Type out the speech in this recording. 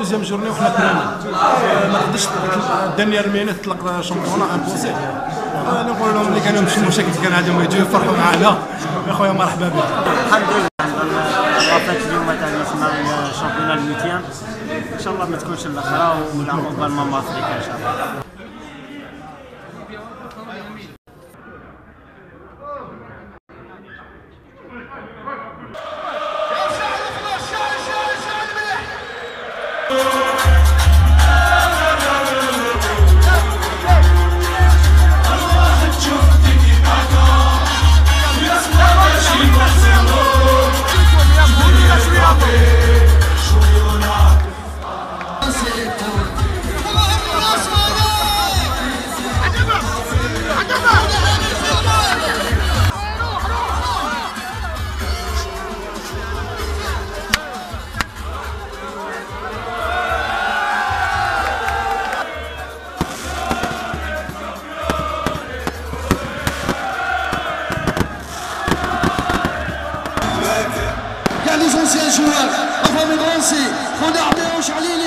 دوزيام جورني وحنا كرهنا ما قدرش الدنيا رمينا تطلق شامبيون امبوسيبل. نقول لهم اللي كانوا مشي مشاكل كان عندهم يجوا يفرحوا معنا يا خويا مرحبا بك. الحمد لله وافات اليوم تاع اسمها الشامبيون الميتيان ان شاء الله ما تكونش الاخرى ونلعبوا بالمام افريقيا ان شاء الله. Les anciens joueurs, enfin mes grands, c'est Renard Mérange, allez